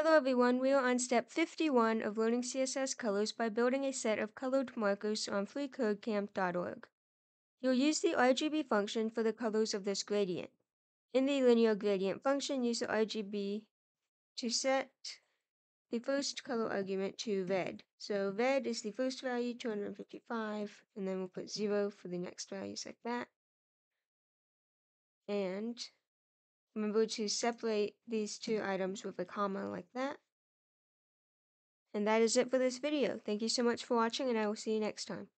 Hello everyone, we are on step 51 of learning CSS colors by building a set of colored markers on freeCodeCamp.org. You'll use the RGB function for the colors of this gradient. In the linear gradient function, use the RGB to set the first color argument to red. So red is the first value, 255, and then we'll put 0 for the next values like that. And remember to separate these two items with a comma like that. And that is it for this video. Thank you so much for watching, and I will see you next time.